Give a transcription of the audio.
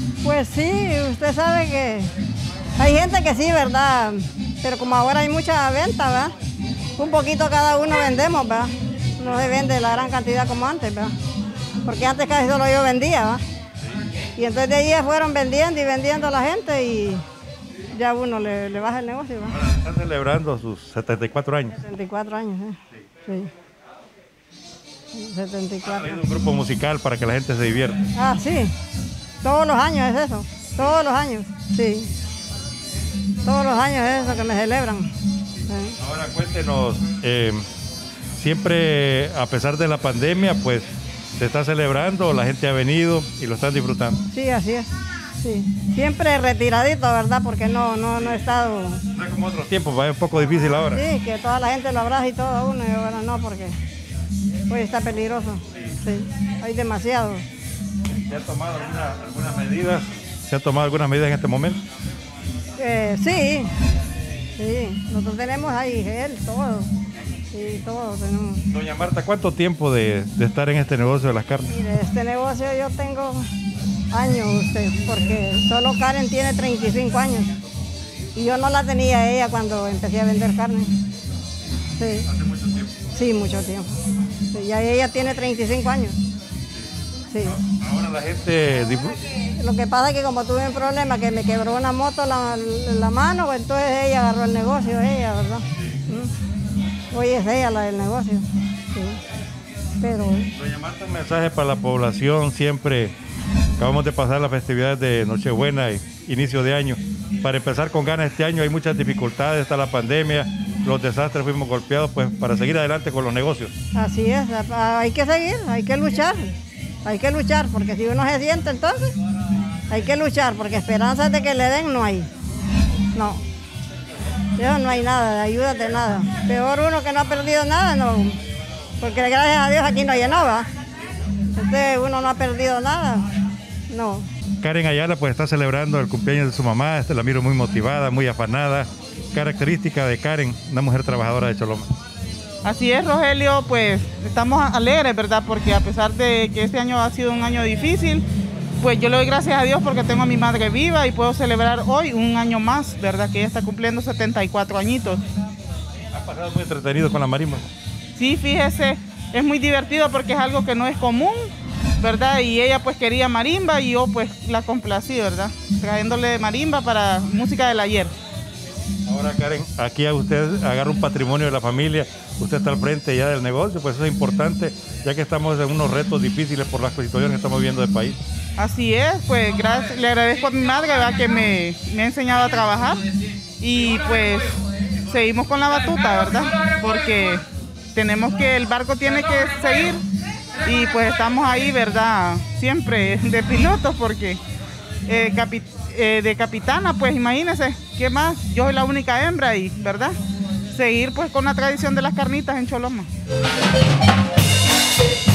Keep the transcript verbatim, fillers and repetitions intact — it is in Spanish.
Pues sí, usted sabe que hay gente que sí, ¿verdad? Pero como ahora hay mucha venta, ¿verdad? Un poquito cada uno vendemos, ¿verdad? No se vende la gran cantidad como antes, ¿verdad? Porque antes casi solo yo vendía, ¿verdad? Y entonces de ahí fueron vendiendo y vendiendo a la gente y ya uno le, le baja el negocio, ¿verdad? Ahora están celebrando sus setenta y cuatro años. setenta y cuatro años, ¿eh? Sí. sí. setenta y cuatro. ¿Ha un grupo musical para que la gente se divierta? Ah, sí. Todos los años es eso. Todos los años, sí. Todos los años es eso que me celebran. ¿Sí? Ahora cuéntenos, eh, siempre a pesar de la pandemia, pues se está celebrando, la gente ha venido y lo están disfrutando. Sí, así es. Sí. Siempre retiradito, ¿verdad? Porque no, no, no he estado... No es como otros tiempos, va un poco difícil ahora. Sí, que toda la gente lo abraza y todo a uno, y ahora no, porque hoy está peligroso. Sí, hay demasiado. ¿Se han tomado alguna, algunas medidas? ¿Se han tomado algunas medidas en este momento? Eh, sí, sí, nosotros tenemos ahí gel, todo. Sí, todo tenemos. Doña Marta, ¿cuánto tiempo de, de estar en este negocio de las carnes? Mire, este negocio yo tengo años, usted, porque solo Karen tiene treinta y cinco años. Y yo no la tenía ella cuando empecé a vender carne. Sí. ¿Hace mucho tiempo? Sí, mucho tiempo. Sí, ya ella tiene treinta y cinco años. Sí. Ahora la gente... Lo que pasa es que como tuve un problema, que me quebró una moto la, la mano, pues entonces ella agarró el negocio, ella, ¿verdad? ¿Mm? Hoy es ella la del negocio. Sí. Pero... Doña Marta, un mensaje para la población. Siempre acabamos de pasar las festividades de Nochebuena y inicio de año. Para empezar con ganas este año hay muchas dificultades, está la pandemia, los desastres, fuimos golpeados, pues para seguir adelante con los negocios. Así es, hay que seguir, hay que luchar, hay que luchar, porque si uno se siente entonces, hay que luchar, porque esperanzas de que le den no hay, no, yo no hay nada, de ayuda de nada, peor uno que no ha perdido nada, no, porque gracias a Dios aquí no llenó, ¿va? Entonces uno no ha perdido nada, no. Karen Ayala pues está celebrando el cumpleaños de su mamá, este, la miro muy motivada, muy afanada, característica de Karen, una mujer trabajadora de Choloma. Así es, Rogelio, pues estamos alegres, ¿verdad? Porque a pesar de que este año ha sido un año difícil, pues yo le doy gracias a Dios porque tengo a mi madre viva y puedo celebrar hoy un año más, ¿verdad? Que ella está cumpliendo setenta y cuatro añitos. ¿Ha pasado muy entretenido con la marimba? Sí, fíjese, es muy divertido porque es algo que no es común, ¿verdad? Y ella pues quería marimba y yo pues la complací, ¿verdad? Trayéndole marimba para música del ayer. Ahora, Karen, aquí usted agarra un patrimonio de la familia, usted está al frente ya del negocio, pues eso es importante, ya que estamos en unos retos difíciles por las situaciones que estamos viviendo del país. Así es, pues gracias, le agradezco a mi madre, ¿verdad? Que me, me ha enseñado a trabajar y pues seguimos con la batuta, ¿verdad? Porque tenemos que, el barco tiene que seguir y pues estamos ahí, ¿verdad? Siempre de pilotos porque eh, capi, eh, de capitana, pues imagínense, ¿qué más? Yo soy la única hembra y, ¿verdad? Seguir pues con la tradición de las carnitas en Choloma.